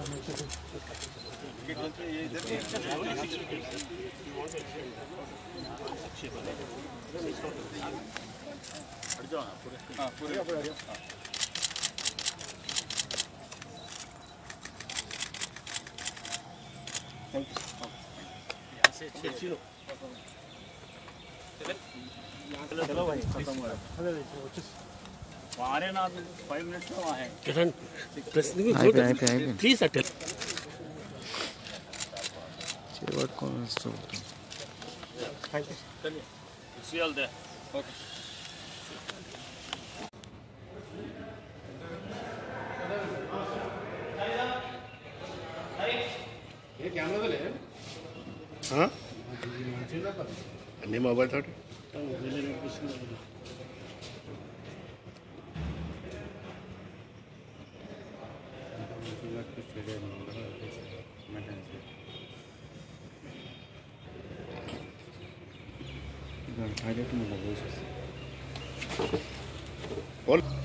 चलो भाई खत्म हो रहा वहाँ ना 5 मिनट्स में वहाँ है प्लीज अटेल चलिए सी ऑल देयर ओके ये कैमरा तो ले हाँ अन्य मोबाइल था और